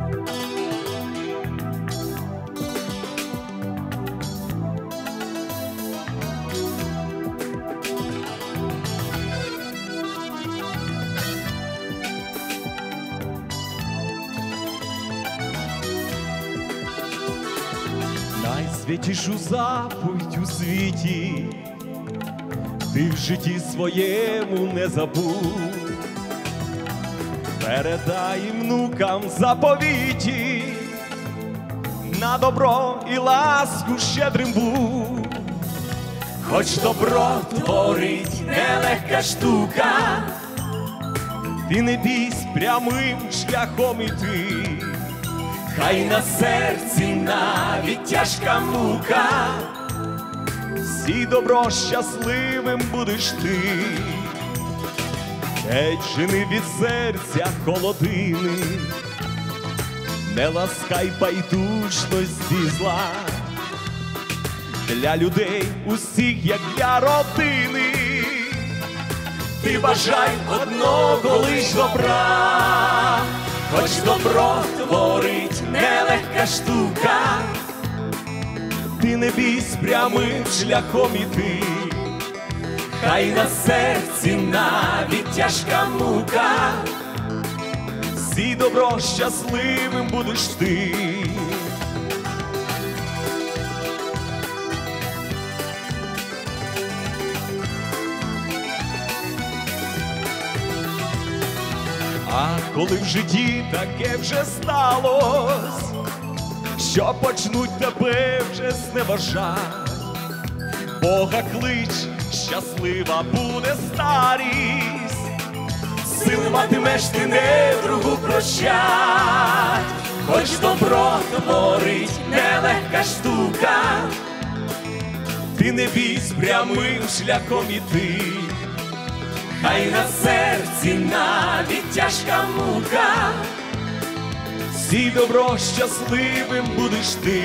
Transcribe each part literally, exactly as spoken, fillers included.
Найсвятішу заповідь у світі ти в житті своєму не забудь. Передай внукам заповіті, на добро і ласку щедрим будь. Хоч добро творить нелегка штука, ти не бійсь прямим шляхом іти. Хай на серці навіть тяжка мука, всі добро щасливим будеш ти. Геть жени від серця холодини, не ласкай байдужності зла. Для людей усіх, як для родини, ти бажай одного лиш добра. Хоч добро творить нелегка штука, ти не бійсь прямим шляхом іти. Хай на серці навіть тяжка мука, всі добро щасливим будеш ти. А коли в житті таке вже сталось, що почнуть тебе вже зневажать, Бога клич, щаслива буде старість, сили матимеш ти недругу прощать. Хоч добро творить нелегка штука, ти не бійсь прямим шляхом іти. Хай на серці навіть тяжка мука, всі добро щасливим будеш ти.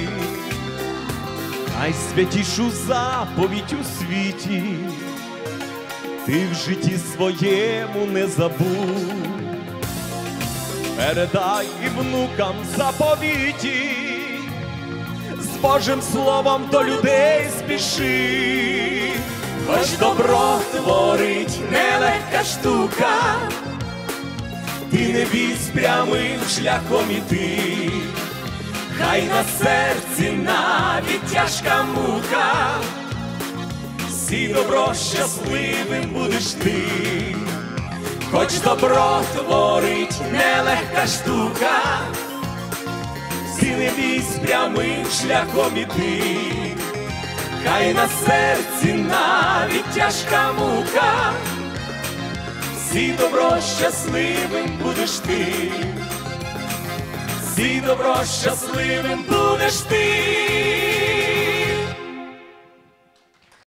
Найсвятішу заповідь у світі ти в житті своєму не забудь. Передай і внукам заповіті, з Божим словом до людей спіши. Хоч добро творить нелегка штука, ти не бійсь прямим шляхом іти. Хай на серці навіть тяжка мука, всі добро щасливим будеш ти. Хоч добро творить нелегка штука, всі не бійсь прямим шляхом іти. Хай на серці навіть тяжка мука, всі добро щасливим будеш ти. Всі добро щасливим будеш ти.